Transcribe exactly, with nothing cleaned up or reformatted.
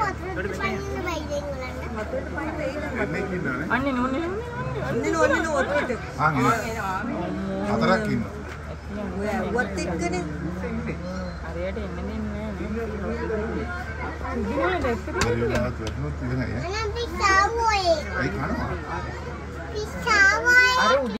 අන්නේ නෝනේ අන්නේ නෝනේ නෝත් එක. ආ නේද? හතරක් ඉන්නවා. වත් එක්කනේ. හරියට එන්න දෙන්නේ නැහැ. පරිවර්තනත් වෙනොත් ඉවරයි. අනේ පිස්සාවෝ ඒ. ඒ කනවා. පිස්සාවෝ. අර